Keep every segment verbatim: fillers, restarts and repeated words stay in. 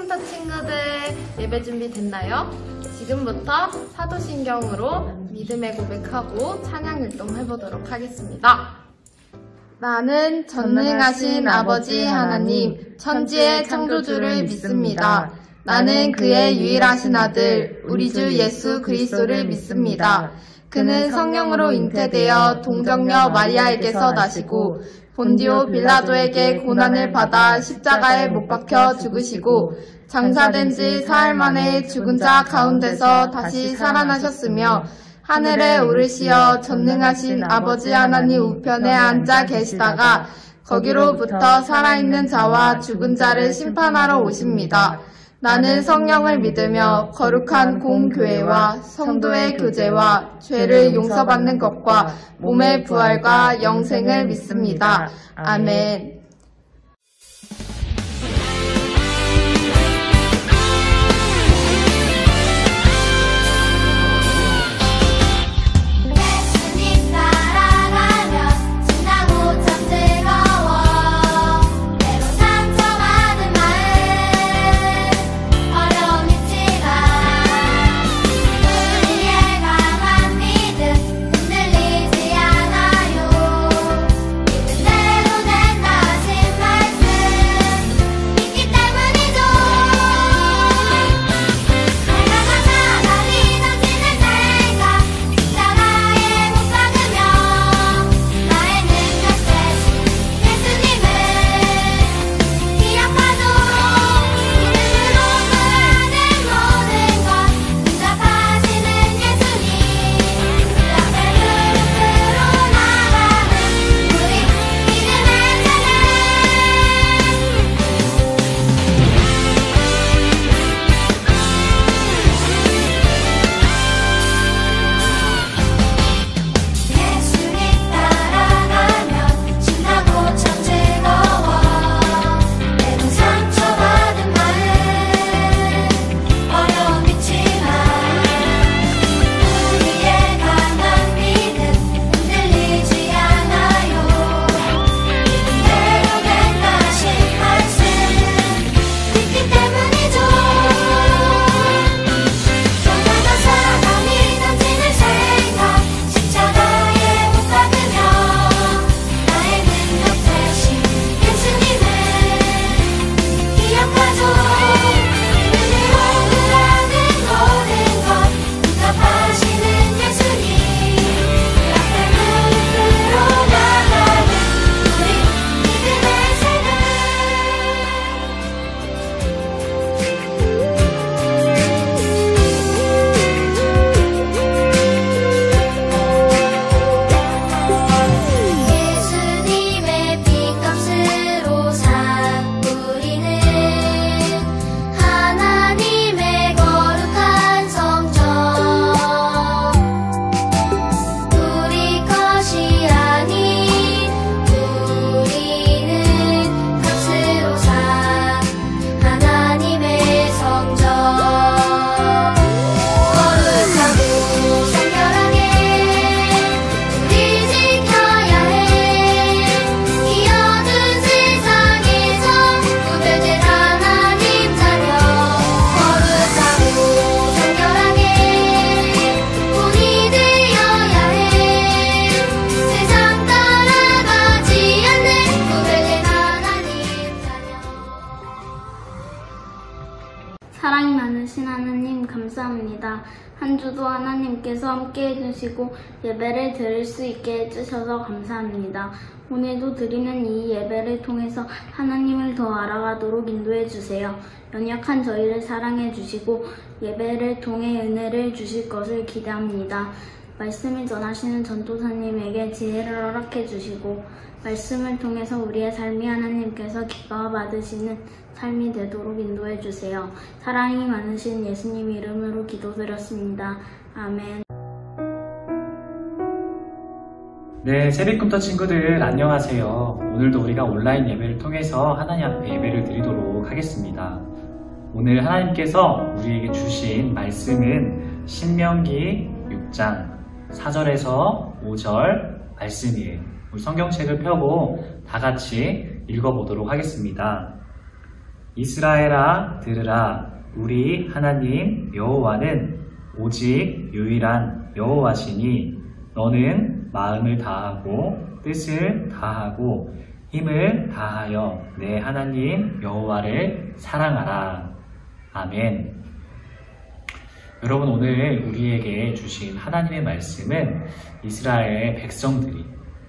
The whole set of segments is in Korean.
세리컴터 친구들, 예배 준비 됐나요? 지금부터 사도신경으로 믿음의 고백하고 찬양 율동 해보도록 하겠습니다. 나는 전능하신 아버지 하나님, 천지의 창조주를 믿습니다. 나는 그의 유일하신 아들, 우리 주 예수 그리스도를 믿습니다. 그는 성령으로 잉태되어 동정녀 마리아에게서 나시고 본디오 빌라도에게 고난을 받아 십자가에 못 박혀 죽으시고 장사된 지 사흘 만에 죽은 자 가운데서 다시 살아나셨으며 하늘에 오르시어 전능하신 아버지 하나님 우편에 앉아 계시다가 거기로부터 살아있는 자와 죽은 자를 심판하러 오십니다. 나는 성령을 믿으며 거룩한 공교회와 성도의 교제와 죄를 용서받는 것과 몸의 부활과 영생을 믿습니다. 아멘. 사랑이 많으신 하나님 감사합니다. 한 주도 하나님께서 함께 해주시고 예배를 드릴 수 있게 해주셔서 감사합니다. 오늘도 드리는 이 예배를 통해서 하나님을 더 알아가도록 인도해 주세요. 연약한 저희를 사랑해 주시고 예배를 통해 은혜를 주실 것을 기대합니다. 말씀을 전하시는 전도사님에게 지혜를 허락해 주시고 말씀을 통해서 우리의 삶이 하나님께서 기뻐 받으시는 삶이 되도록 인도해 주세요. 사랑이 많으신 예수님 이름으로 기도드렸습니다. 아멘. 네, 세리컴터 친구들 안녕하세요. 오늘도 우리가 온라인 예배를 통해서 하나님 앞에 예배를 드리도록 하겠습니다. 오늘 하나님께서 우리에게 주신 말씀은 신명기 육 장 사 절에서 오 절 말씀이에요. 우리 성경책을 펴고 다 같이 읽어보도록 하겠습니다. 이스라엘아 들으라. 우리 하나님 여호와는 오직 유일한 여호와시니 너는 마음을 다하고 뜻을 다하고 힘을 다하여 내 하나님 여호와를 사랑하라. 아멘. 여러분, 오늘 우리에게 주신 하나님의 말씀은 이스라엘 백성들이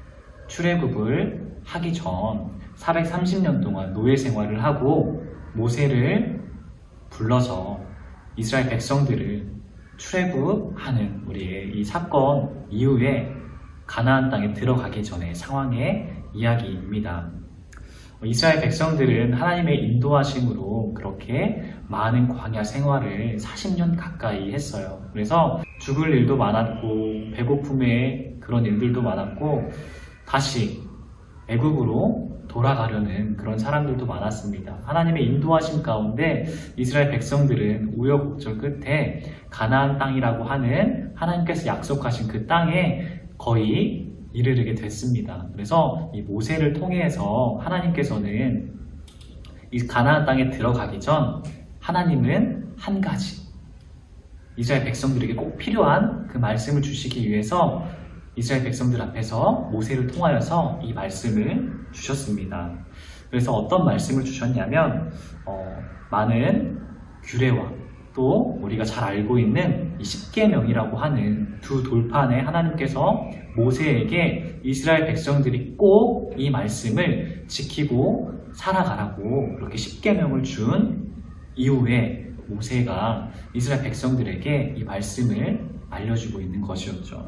출애굽을 하기 전 사백삼십 년 동안 노예 생활을 하고 모세를 불러서 이스라엘 백성들을 출애굽하는 우리의 이 사건 이후에 가나안 땅에 들어가기 전의 상황의 이야기입니다. 이스라엘 백성들은 하나님의 인도하심으로 그렇게 많은 광야 생활을 사십 년 가까이 했어요. 그래서 죽을 일도 많았고 배고픔의 그런 일들도 많았고 다시 애굽으로 돌아가려는 그런 사람들도 많았습니다. 하나님의 인도하심 가운데 이스라엘 백성들은 우여곡절 끝에 가나안 땅이라고 하는 하나님께서 약속하신 그 땅에 거의 이르게 됐습니다. 그래서 이 모세를 통해서 하나님께서는 이 가나안 땅에 들어가기 전 하나님은 한 가지 이스라엘 백성들에게 꼭 필요한 그 말씀을 주시기 위해서 이스라엘 백성들 앞에서 모세를 통하여서 이 말씀을 주셨습니다. 그래서 어떤 말씀을 주셨냐면 어, 많은 규례와 또 우리가 잘 알고 있는 이 십계명이라고 하는 두 돌판에 하나님께서 모세에게 이스라엘 백성들이 꼭 이 말씀을 지키고 살아가라고 그렇게 십계명을 준 이후에 모세가 이스라엘 백성들에게 이 말씀을 알려주고 있는 것이었죠.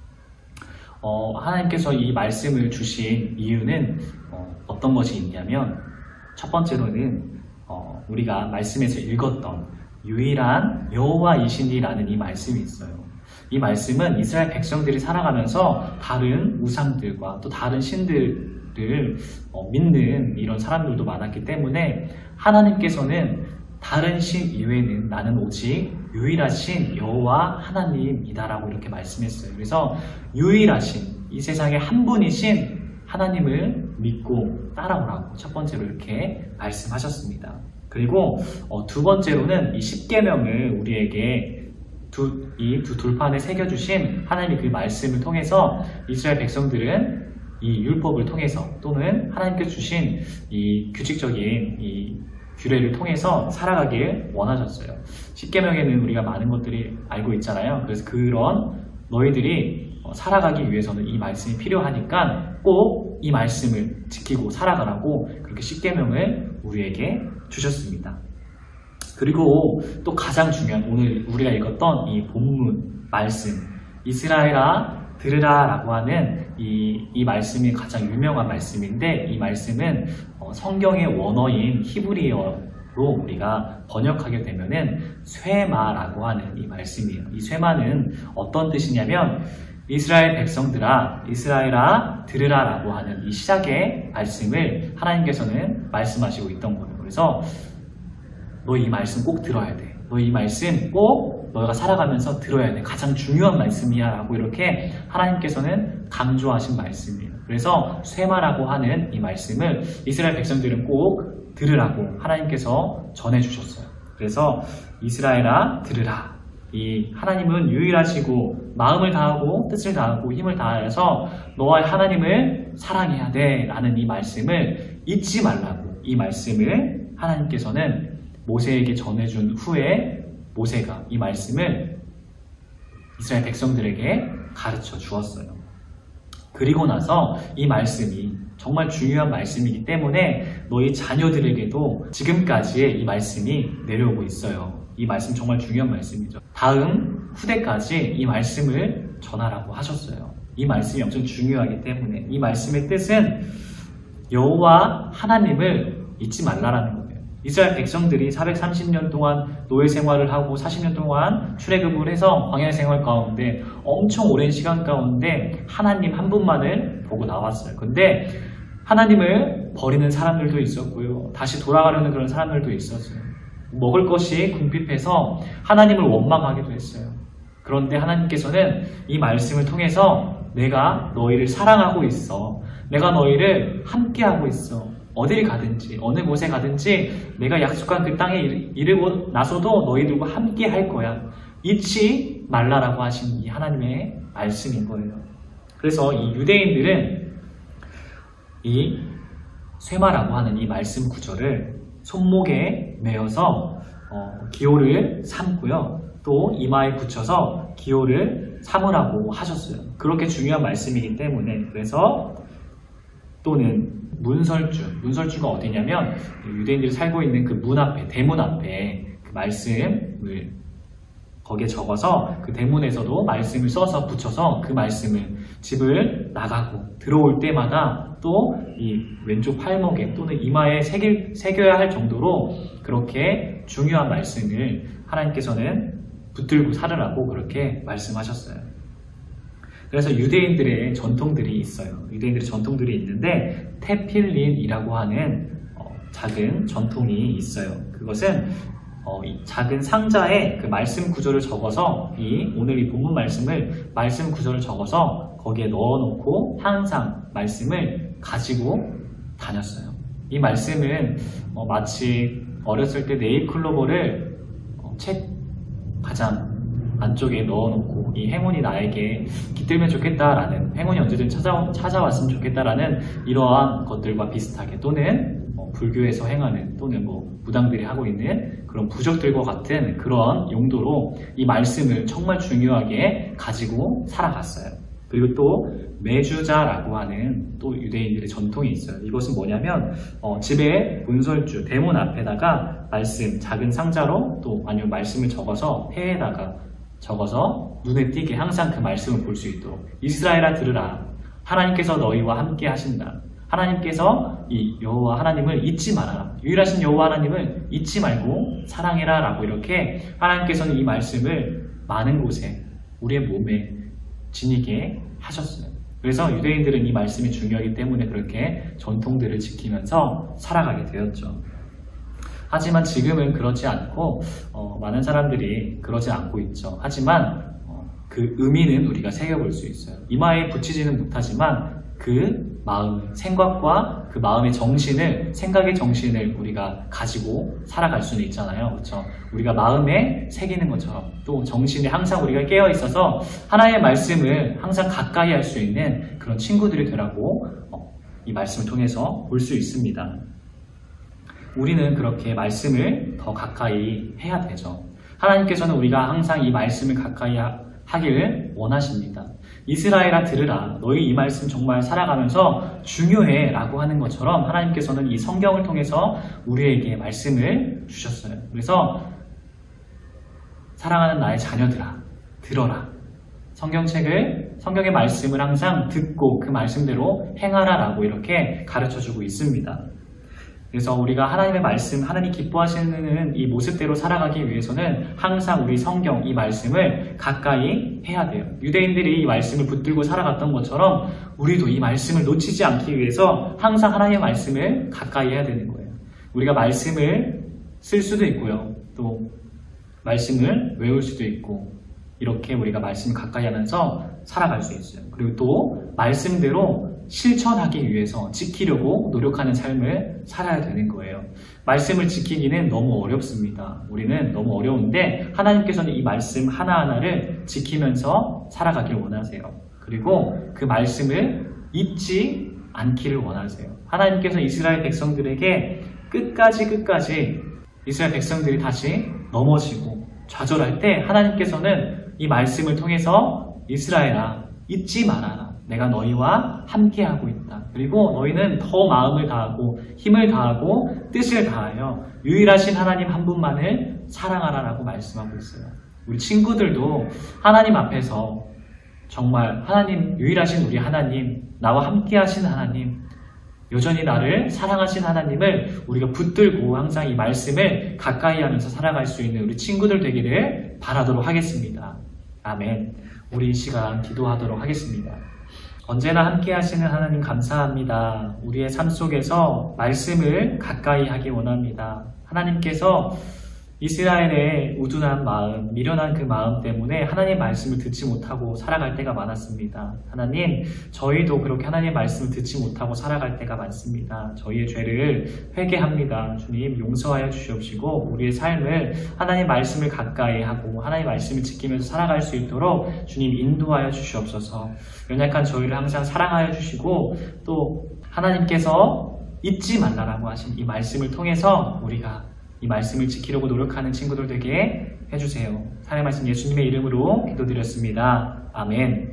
어, 하나님께서 이 말씀을 주신 이유는 어, 어떤 것이 있냐면 첫 번째로는 어, 우리가 말씀에서 읽었던 유일한 여호와이시니라는 이 말씀이 있어요. 이 말씀은 이스라엘 백성들이 살아가면서 다른 우상들과 또 다른 신들을 어, 믿는 이런 사람들도 많았기 때문에 하나님께서는 다른 신 이외에는 나는 오직 유일하신 여호와 하나님이다라고 이렇게 말씀했어요. 그래서 유일하신 이 세상에 한 분이신 하나님을 믿고 따라오라고 첫 번째로 이렇게 말씀하셨습니다. 그리고 어, 두 번째로는 이 십계명을 우리에게 두, 이 두 돌판에 새겨주신 하나님의 그 말씀을 통해서 이스라엘 백성들은 이 율법을 통해서 또는 하나님께서 주신 이 규칙적인 이 규례를 통해서 살아가길 원하셨어요. 십계명에는 우리가 많은 것들이 알고 있잖아요. 그래서 그런 너희들이 살아가기 위해서는 이 말씀이 필요하니까 꼭 이 말씀을 지키고 살아가라고 그렇게 십계명을 우리에게 주셨습니다. 그리고 또 가장 중요한 오늘 우리가 읽었던 이 본문 말씀 이스라엘아 들으라 라고 하는 이, 이 말씀이 가장 유명한 말씀인데 이 말씀은 성경의 원어인 히브리어로 우리가 번역하게 되면은 쇠마라고 하는 이 말씀이에요. 이 쇠마는 어떤 뜻이냐면 이스라엘 백성들아 이스라엘아 들으라 라고 하는 이 시작의 말씀을 하나님께서는 말씀하시고 있던 거예요. 그래서 너 이 말씀 꼭 들어야 돼. 너 이 말씀 꼭 너가 살아가면서 들어야 돼. 가장 중요한 말씀이야 라고 이렇게 하나님께서는 강조하신 말씀이에요. 그래서 쇠마라고 하는 이 말씀을 이스라엘 백성들은 꼭 들으라고 하나님께서 전해주셨어요. 그래서 이스라엘아 들으라. 이 하나님은 유일하시고 마음을 다하고 뜻을 다하고 힘을 다하여서 너와 하나님을 사랑해야 돼 라는 이 말씀을 잊지 말라고 이 말씀을 하나님께서는 모세에게 전해준 후에 모세가 이 말씀을 이스라엘 백성들에게 가르쳐 주었어요. 그리고 나서 이 말씀이 정말 중요한 말씀이기 때문에 너희 자녀들에게도 지금까지의 이 말씀이 내려오고 있어요. 이 말씀 정말 중요한 말씀이죠. 다음 후대까지 이 말씀을 전하라고 하셨어요. 이 말씀이 엄청 중요하기 때문에 이 말씀의 뜻은 여호와 하나님을 잊지 말라라는 거예요. 이스라엘 백성들이 사백삼십 년 동안 노예 생활을 하고 사십 년 동안 출애굽을 해서 광야 생활 가운데 엄청 오랜 시간 가운데 하나님 한 분만을 보고 나왔어요. 근데 하나님을 버리는 사람들도 있었고요. 다시 돌아가려는 그런 사람들도 있었어요. 먹을 것이 궁핍해서 하나님을 원망하기도 했어요. 그런데 하나님께서는 이 말씀을 통해서 내가 너희를 사랑하고 있어. 내가 너희를 함께하고 있어. 어딜 가든지 어느 곳에 가든지 내가 약속한 그 땅에 이르고 나서도 너희들과 함께 할 거야. 잊지 말라라고 하신 이 하나님의 말씀인 거예요. 그래서 이 유대인들은 이 쇠마라고 하는 이 말씀 구절을 손목에 메어서 어, 기호를 삼고요. 또 이마에 붙여서 기호를 삼으라고 하셨어요. 그렇게 중요한 말씀이기 때문에. 그래서 또는 문설주, 문설주가 어디냐면 유대인들이 살고 있는 그 문 앞에, 대문 앞에 그 말씀을 거기에 적어서 그 대문에서도 말씀을 써서 붙여서 그 말씀을 집을 나가고 들어올 때마다 또 이 왼쪽 팔목에 또는 이마에 새길, 새겨야 할 정도로 그렇게 중요한 말씀을 하나님께서는 붙들고 살으라고 그렇게 말씀하셨어요. 그래서 유대인들의 전통들이 있어요. 유대인들의 전통들이 있는데 테필린이라고 하는 어, 작은 전통이 있어요. 그것은 어, 이 작은 상자에 그 말씀 구절을 적어서 이 오늘 이 본문 말씀을 말씀 구절을 적어서 거기에 넣어놓고 항상 말씀을 가지고 다녔어요. 이 말씀은 어, 마치 어렸을 때 네잎클로버를 어, 책 가장 안쪽에 넣어놓고 이 행운이 나에게 깃들면 좋겠다라는, 행운이 언제든 찾아, 찾아왔으면 좋겠다라는 이러한 것들과 비슷하게, 또는 뭐 불교에서 행하는, 또는 뭐 무당들이 하고 있는 그런 부적들과 같은 그런 용도로 이 말씀을 정말 중요하게 가지고 살아갔어요. 그리고 또 매주자라고 하는 또 유대인들의 전통이 있어요. 이것은 뭐냐면 어, 집에 문설주, 대문 앞에다가 말씀, 작은 상자로 또 아니면 말씀을 적어서 폐에다가 적어서 눈에 띄게 항상 그 말씀을 볼 수 있도록, 이스라엘아 들으라, 하나님께서 너희와 함께 하신다, 하나님께서 이 여호와 하나님을 잊지 마라, 유일하신 여호와 하나님을 잊지 말고 사랑해라 라고 이렇게 하나님께서는 이 말씀을 많은 곳에 우리의 몸에 지니게 하셨어요. 그래서 유대인들은 이 말씀이 중요하기 때문에 그렇게 전통들을 지키면서 살아가게 되었죠. 하지만 지금은 그렇지 않고 어, 많은 사람들이 그러지 않고 있죠. 하지만 어, 그 의미는 우리가 새겨볼 수 있어요. 이마에 붙이지는 못하지만 그 마음, 생각과 그 마음의 정신을, 생각의 정신을 우리가 가지고 살아갈 수는 있잖아요. 그렇죠? 우리가 마음에 새기는 것처럼 또 정신에 항상 우리가 깨어 있어서 하나님의 말씀을 항상 가까이 할 수 있는 그런 친구들이 되라고 어, 이 말씀을 통해서 볼 수 있습니다. 우리는 그렇게 말씀을 더 가까이 해야 되죠. 하나님께서는 우리가 항상 이 말씀을 가까이 하, 하기를 원하십니다. 이스라엘아 들으라, 너희 이 말씀 정말 살아가면서 중요해 라고 하는 것처럼 하나님께서는 이 성경을 통해서 우리에게 말씀을 주셨어요. 그래서 사랑하는 나의 자녀들아 들어라, 성경책을, 성경의 말씀을 항상 듣고 그 말씀대로 행하라 라고 이렇게 가르쳐주고 있습니다. 그래서 우리가 하나님의 말씀, 하나님 기뻐하시는 이 모습대로 살아가기 위해서는 항상 우리 성경, 이 말씀을 가까이 해야 돼요. 유대인들이 이 말씀을 붙들고 살아갔던 것처럼 우리도 이 말씀을 놓치지 않기 위해서 항상 하나님의 말씀을 가까이 해야 되는 거예요. 우리가 말씀을 쓸 수도 있고요. 또 말씀을 외울 수도 있고, 이렇게 우리가 말씀을 가까이 하면서 살아갈 수 있어요. 그리고 또 말씀대로 실천하기 위해서 지키려고 노력하는 삶을 살아야 되는 거예요. 말씀을 지키기는 너무 어렵습니다. 우리는 너무 어려운데 하나님께서는 이 말씀 하나하나를 지키면서 살아가길 원하세요. 그리고 그 말씀을 잊지 않기를 원하세요. 하나님께서 이스라엘 백성들에게 끝까지 끝까지 이스라엘 백성들이 다시 넘어지고 좌절할 때 하나님께서는 이 말씀을 통해서 이스라엘아 잊지 말아라, 내가 너희와 함께하고 있다. 그리고 너희는 더 마음을 다하고 힘을 다하고 뜻을 다하여 유일하신 하나님 한 분만을 사랑하라 라고 말씀하고 있어요. 우리 친구들도 하나님 앞에서 정말 하나님, 유일하신 우리 하나님, 나와 함께하신 하나님, 여전히 나를 사랑하신 하나님을 우리가 붙들고 항상 이 말씀을 가까이 하면서 살아갈 수 있는 우리 친구들 되기를 바라도록 하겠습니다. 아멘. 우리 이 시간 기도하도록 하겠습니다. 언제나 함께 하시는 하나님 감사합니다. 우리의 삶 속에서 말씀을 가까이 하기 원합니다. 하나님께서 이스라엘의 우둔한 마음, 미련한 그 마음 때문에 하나님 말씀을 듣지 못하고 살아갈 때가 많았습니다. 하나님, 저희도 그렇게 하나님 말씀을 듣지 못하고 살아갈 때가 많습니다. 저희의 죄를 회개합니다. 주님, 용서하여 주시옵시고 우리의 삶을 하나님 말씀을 가까이 하고 하나님 말씀을 지키면서 살아갈 수 있도록 주님 인도하여 주시옵소서. 연약한 저희를 항상 사랑하여 주시고 또 하나님께서 잊지 말라라고 하신 이 말씀을 통해서 우리가 이 말씀을 지키려고 노력하는 친구들 되게 해주세요. 하나님의 말씀 예수님의 이름으로 기도드렸습니다. 아멘.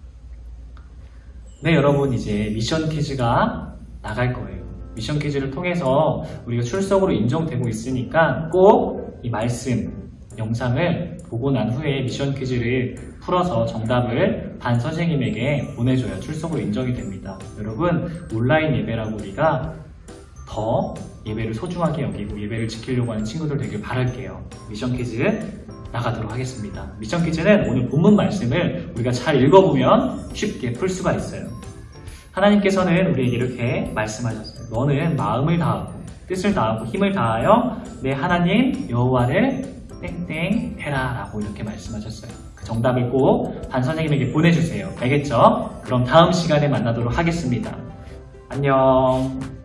네, 여러분, 이제 미션 퀴즈가 나갈 거예요. 미션 퀴즈를 통해서 우리가 출석으로 인정되고 있으니까 꼭 이 말씀 영상을 보고 난 후에 미션 퀴즈를 풀어서 정답을 반 선생님에게 보내줘야 출석으로 인정이 됩니다. 여러분, 온라인 예배라고 우리가 더 예배를 소중하게 여기고 예배를 지키려고 하는 친구들 되길 바랄게요. 미션 퀴즈 나가도록 하겠습니다. 미션 퀴즈는 오늘 본문 말씀을 우리가 잘 읽어보면 쉽게 풀 수가 있어요. 하나님께서는 우리에게 이렇게 말씀하셨어요. 너는 마음을 다하고 뜻을 다하고 힘을 다하여 내 하나님 여호와를 땡땡 해라 라고 이렇게 말씀하셨어요. 그 정답을 꼭 반 선생님에게 보내주세요. 알겠죠? 그럼 다음 시간에 만나도록 하겠습니다. 안녕.